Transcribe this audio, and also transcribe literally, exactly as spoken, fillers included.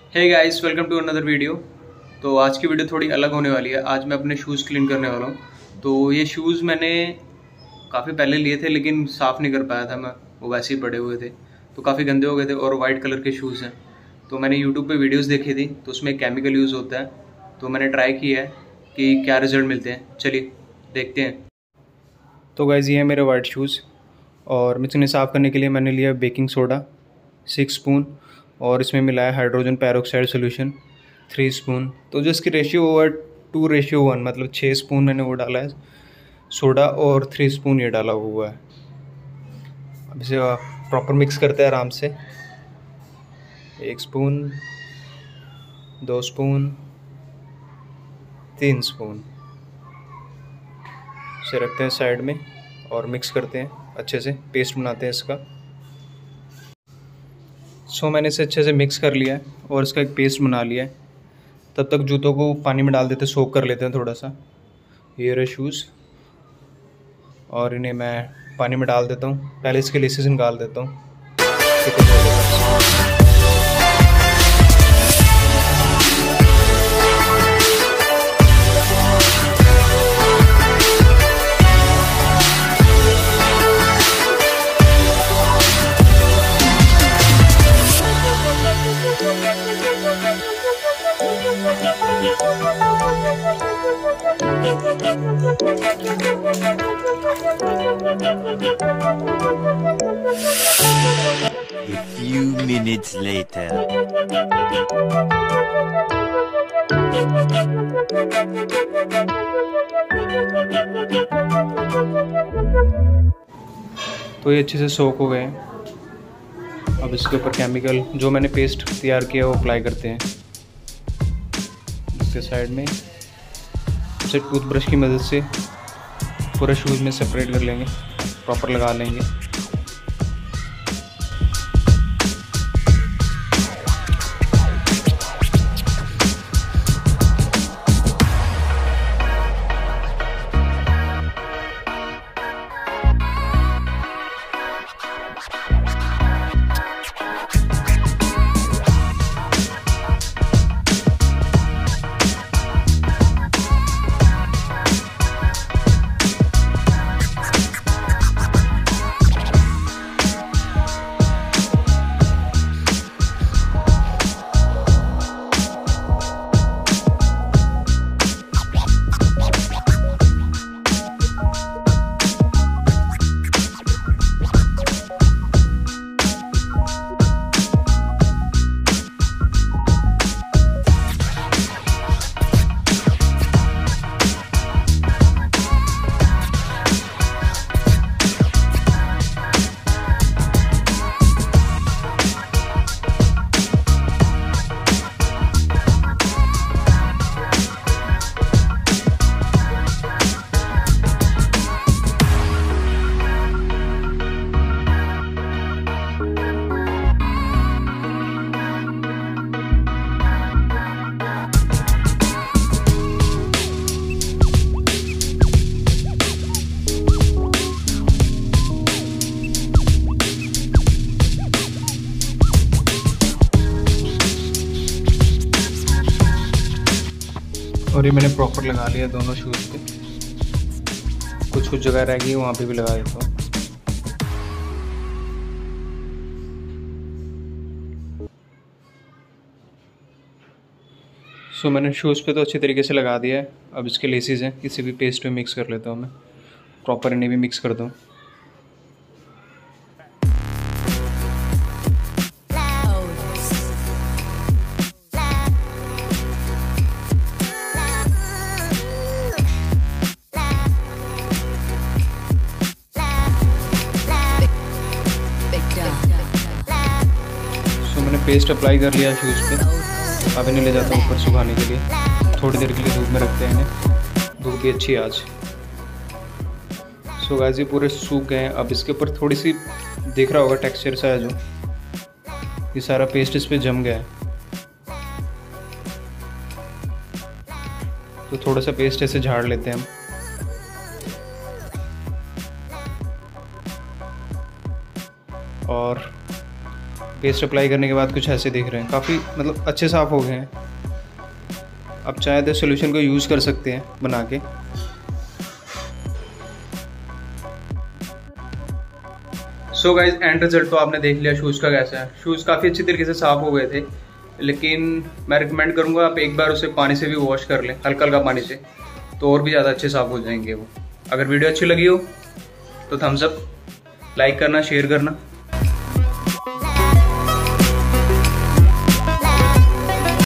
Hey guys, welcome to another video. तो आज की वीडियो थोड़ी अलग होने वाली है। आज मैं अपने शूज़ क्लीन करने वाला हूँ। तो ये शूज़ मैंने काफ़ी पहले लिए थे, लेकिन साफ़ नहीं कर पाया था मैं, वो वैसे ही पड़े हुए थे, तो काफ़ी गंदे हो गए थे और वाइट कलर के शूज़ हैं। तो मैंने यूट्यूब पे वीडियोस देखी थी, तो उसमें केमिकल यूज़ होता है, तो मैंने ट्राई किया है कि क्या रिज़ल्ट मिलते हैं। चलिए देखते हैं। तो गाइस, ये है मेरे वाइट शूज़ और मैं इन्हें साफ़ करने के लिए मैंने लिया बेकिंग सोडा सिक्स स्पून और इसमें मिलाया hydrogen peroxide solution three spoon. तो जो इसकी रेशियो वो है टू रेशियो वन, मतलब छः स्पून मैंने वो डाला है सोडा और थ्री स्पून ये डाला हुआ है। अब इसे प्रॉपर मिक्स करते हैं आराम से। एक स्पून, दो स्पून, तीन स्पून, इसे रखते हैं साइड में और मिक्स करते हैं अच्छे से, पेस्ट बनाते हैं इसका। सो so, मैंने इसे अच्छे से मिक्स कर लिया है और इसका एक पेस्ट बना लिया है। तब तक जूतों को पानी में डाल देते, सोक कर लेते हैं थोड़ा सा। ये रहे शूज़ और इन्हें मैं पानी में डाल देता हूँ। पहले इसके लेसेस निकाल देता हूँ। A few minutes later. तो ये अच्छे से सोक हो गए हैं। अब इसके ऊपर केमिकल जो मैंने पेस्ट तैयार किया वो अप्लाई करते हैं इसके साइड में। इसे टूथब्रश की मदद से पूरा शूज़ में सेपरेट कर लेंगे, प्रॉपर लगा लेंगे। और ये मैंने प्रॉपर लगा लिया दोनों शूज़ पे। कुछ कुछ जगह रह गई, वहाँ पे भी लगा देता हूँ। सो मैंने शूज़ पे तो अच्छी तरीके से लगा दिया है। अब इसके लेसेस हैं, किसी भी पेस्ट में मिक्स कर लेता हूँ मैं, प्रॉपर इन्हें भी मिक्स कर दूँ। मैंने पेस्ट अप्लाई कर लिया शूज़ पे। अब इन्हें ले जाता हूँ ऊपर सुखाने के लिए। थोड़ी देर के लिए धूप में रखते हैं इन्हें, धूप भी अच्छी आज। सो गाइस, ये पूरे सूख गए हैं। अब इसके ऊपर थोड़ी सी दिख रहा होगा टेक्सचर सा है, जो ये सारा पेस्ट इस पे जम गया है। तो थोड़ा सा पेस्ट ऐसे झाड़ लेते हैं हम। और पेस्ट अप्लाई करने के बाद कुछ ऐसे दिख रहे हैं, काफ़ी मतलब अच्छे साफ़ हो गए हैं। आप चाहे तो सोल्यूशन को यूज़ कर सकते हैं बना के। सो गाइज एंड रिजल्ट तो आपने देख लिया शूज़ का कैसा है। शूज़ काफ़ी अच्छी तरीके से साफ़ हो गए थे, लेकिन मैं रिकमेंड करूँगा आप एक बार उसे पानी से भी वॉश कर लें, हल्का हल्का पानी से, तो और भी ज़्यादा अच्छे साफ़ हो जाएंगे वो। अगर वीडियो अच्छी लगी हो तो थम्स अप, लाइक करना, शेयर करना।